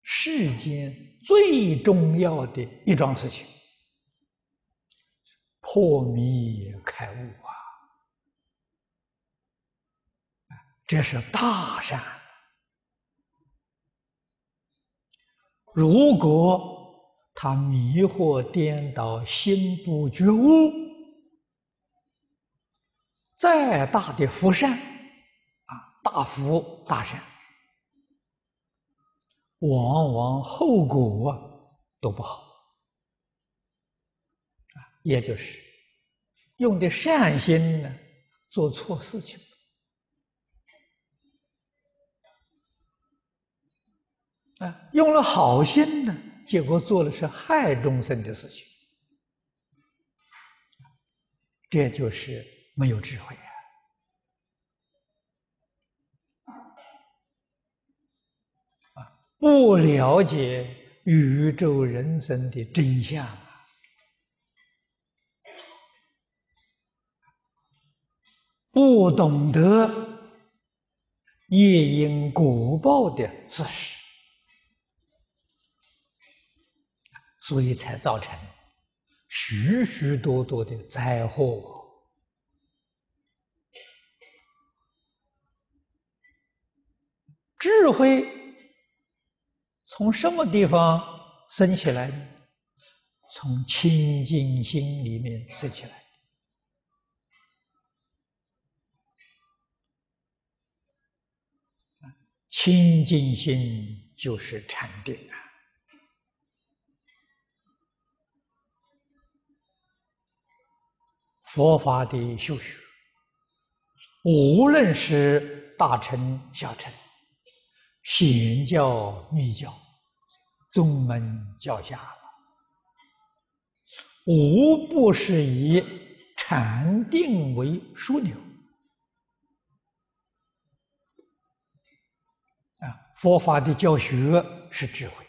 世间最重要的一桩事情，破迷开悟啊！这是大善。如果他迷惑颠倒，心不觉悟，再大的福善大福大善，往往后果都不好也就是用的善心呢，做错事情用了好心呢，结果做的是害众生的事情，这就是没有智慧不了解宇宙人生的真相不懂得业因果报的事实，所以才造成许许多多的灾祸。智慧从什么地方生起来呢？从清净心里面生起来。清净心就是禅定佛法的修学，无论是大乘小乘、显教密教、宗门教下无不是以禅定为枢纽佛法的教学是智慧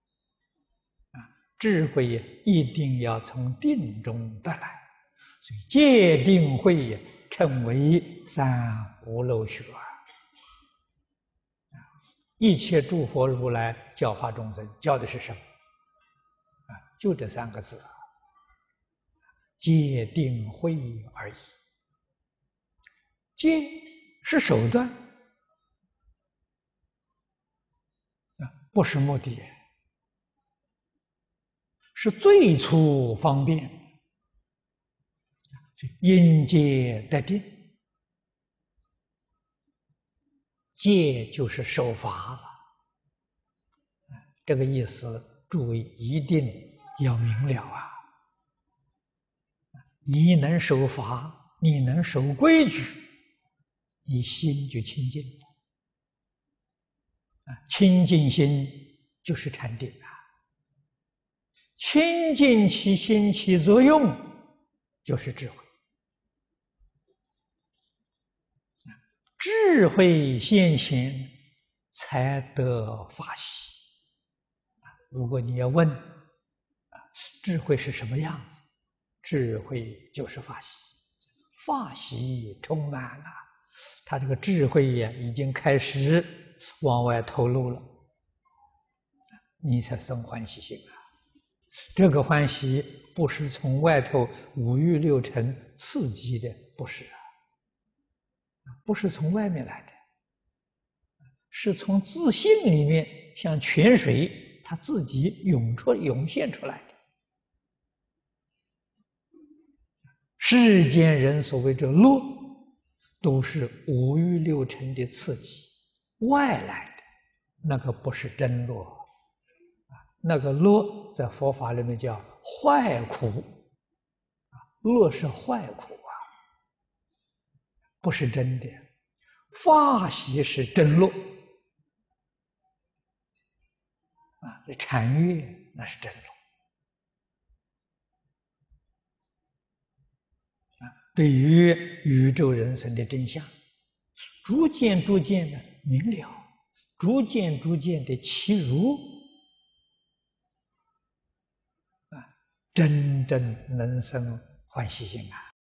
智慧一定要从定中得来，所以戒定慧称为三无漏学一切诸佛如来教化众生，教的是什么就这三个字戒定慧而已。戒是手段不是目的，是最初方便，因戒得定。戒就是守法了，这个意思诸位一定要明了你能守法，你能守规矩，你心就清净清净心就是禅定清净其心起作用就是智慧智慧现前才得法喜如果你要问智慧是什么样子，智慧就是法喜，法喜充满了他这个智慧已经开始往外透露了，你才生欢喜心这个欢喜不是从外头五欲六尘刺激的，不是不是从外面来的，是从自信里面像泉水它自己涌现出来的。世间人所谓这乐，都是五欲六尘的刺激外来的，那个不是真乐那个乐在佛法里面叫坏苦乐是坏苦不是真的。法喜是真乐这禅悦那是真乐对于宇宙人生的真相逐渐的明了，逐渐的契入真正能生欢喜心